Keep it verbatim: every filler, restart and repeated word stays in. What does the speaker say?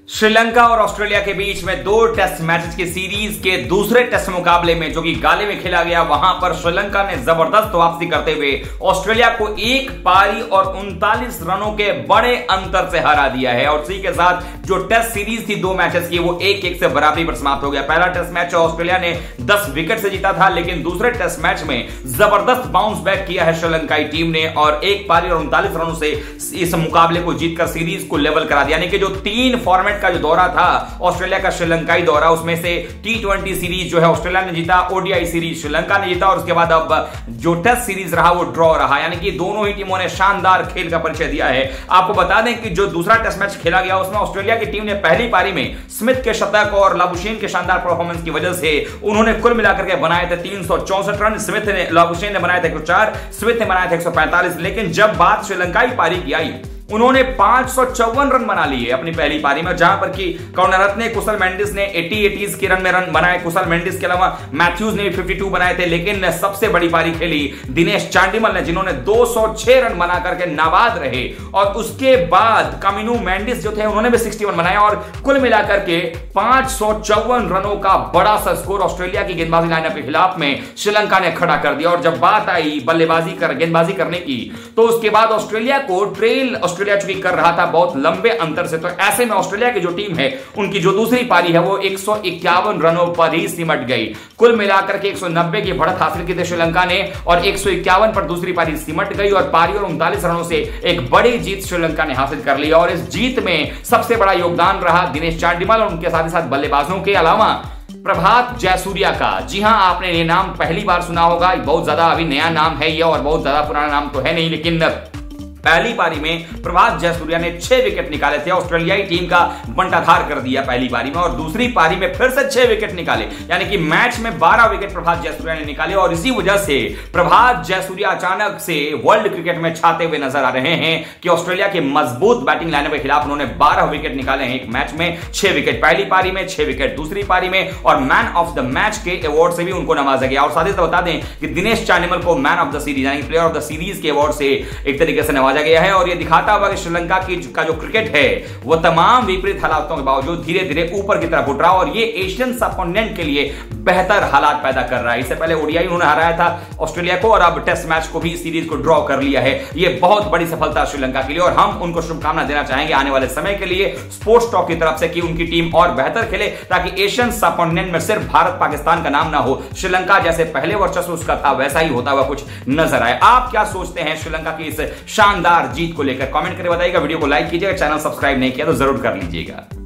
श्रीलंका और ऑस्ट्रेलिया के बीच में दो टेस्ट मैचेस की सीरीज के दूसरे टेस्ट मुकाबले में जो कि गाले में खेला गया, वहां पर श्रीलंका ने जबरदस्त वापसी करते हुए ऑस्ट्रेलिया को एक पारी और उनतालीस रनों के बड़े अंतर से हरा दिया है। और इसी के साथ जो टेस्ट सीरीज थी दो मैचेस की, वो एक एक से बराबरी पर समाप्त हो गया। पहला टेस्ट मैच ऑस्ट्रेलिया ने दस विकेट से जीता था, लेकिन दूसरे टेस्ट मैच में जबरदस्त बाउंस बैक किया है श्रीलंकाई टीम ने और एक पारी और उनतालीस रनों से इस मुकाबले को जीतकर सीरीज को लेवल करा दिया। यानी कि जो तीन फॉर्मेट का जो दौरा था ऑस्ट्रेलिया का श्रीलंकाई दौरा, उसमें से टी ट्वेंटी सीरीज जो है ऑस्ट्रेलिया ने जीता, ओडीआई सीरीज श्रीलंका ने जीता और उसके बाद अब जो टेस्ट सीरीज रहा वो ड्रॉ रहा। यानी कि दोनों ही टीमों ने शानदार खेल का परिचय दिया है। आपको बता दें कि जो दूसरा टेस्ट मैच खेला गया उसमें ऑस्ट्रेलिया की टीम ने पहली पारी में स्मिथ के शतक और लाबुशेन के शानदार परफॉर्मेंस की वजह से उन्होंने कुल मिलाकर के बनाए थे तीन सौ चौसठ रन। स्मिथ ने लाबुशेन ने बनाए थे एक सौ चार, स्मिथ ने बनाए थे एक सौ पैंतालीस। लेकिन जब बात श्रीलंकाई पारी की आई, उन्होंने पांच सौ चौवन रन बना लिए अपनी पहली पारी में, जहां पर कि करुणारत्ने, कुशल मेंडिस ने अस्सी एटीज़ के रन में रन बनाए। कुशल मेंडिस के अलावा मैथ्यूज ने भी बावन बनाए थे। लेकिन सबसे बड़ी पारी खेली दिनेश चांडिमल ने, जिन्होंने दो सौ छह रन बना करके नाबाद रहे। और उसके बाद कामिनू मेंडिस जो थे उन्होंने भी इकसठ बनाए और कुल मिलाकर के पांच सौ चौवन रनों का बड़ा सा स्कोर ऑस्ट्रेलिया की गेंदबाजी लाइनअप के खिलाफ में श्रीलंका ने खड़ा कर दिया। और जब बात आई बल्लेबाजी कर गेंदबाजी करने की, तो उसके बाद ऑस्ट्रेलिया को ट्रेल ऑस्ट्रेलिया चुकी कर रहा था बहुत लंबे अंतर से। तो ऐसे में ऑस्ट्रेलिया की जो टीम है उनकी जो दूसरी पारी है वो एक सौ इक्यावन रनों पर ही सिमट गई। कुल मिलाकर के एक सौ नब्बे की बढ़त हासिल की थी श्रीलंका ने और एक सौ इक्यावन पर दूसरी पारी सिमट गई और पारी और उनतालीस रनों से एक बड़ी जीत श्रीलंका ने हासिल कर ली। और इस जीत में सबसे बड़ा योगदान रहा दिनेश चांडिमल और उनके साथ ही साथ बल्लेबाजों के अलावा प्रभात जयसूर्या का। जी हां, आपने ये नाम पहली बार सुना होगा। बहुत ज्यादा अभी नया नाम है ये और बहुत ज्यादा पुराना नाम तो है नहीं, लेकिन पहली पारी में प्रभात जयसूर्या ने छह विकेट निकाले थे। ऑस्ट्रेलियाई टीम का बंटाधार कर दिया पहली पारी में और दूसरी पारी में फिर से छह विकेट निकाले। यानी कि मैच में बारह विकेट प्रभात जयसूर्या ने निकाले और इसी वजह से प्रभात जयसूर्या अचानक से वर्ल्ड क्रिकेट में छाते हुए नजर आ रहे हैं कि ऑस्ट्रेलिया के मजबूत बैटिंग लाइनअप के खिलाफ उन्होंने बारह विकेट निकाले हैं एक मैच में। छह विकेट पहली पारी में, छह विकेट दूसरी पारी में और मैन ऑफ द मैच के अवार्ड से भी उनको नवाजा गया। और साथ ही साथ बता दें कि दिनेश चांडिमल को मैन ऑफ द सीरीज यानी प्लेयर ऑफ द सीरीज के अवार्ड से एक तरीके से नवाजा गया है। और यह दिखाता हुआ कि श्रीलंका की का जो क्रिकेट है वो तमाम विपरीत हालातों के बावजूद धीरे धीरे ऊपर की तरफ उठ रहा है और ये एशियन सबकॉन्टिनेंट के लिए बेहतर हालात पैदा कर रहा है। इससे पहले ओडीआई उन्होंने हराया था ऑस्ट्रेलिया को और अब टेस्ट मैच को भी सीरीज को ड्रॉ कर लिया है। ये बहुत बड़ी सफलता श्रीलंका के लिए और हम उनको शुभकामना देना चाहेंगे आने वाले समय के लिए स्पोर्ट्स टॉक की तरफ से कि उनकी टीम और बेहतर खेले, ताकि एशियन सबकॉन्टिनेंट में सिर्फ भारत पाकिस्तान का नाम ना हो, श्रीलंका जैसे पहले वर्चस्व उसका था वैसा ही होता हुआ कुछ नजर आए। आप क्या सोचते हैं श्रीलंका की इस शानदार जीत को लेकर? कमेंट करके बताइएगा। वीडियो को लाइक कीजिएगा, चैनल सब्सक्राइब नहीं किया तो जरूर कर लीजिएगा।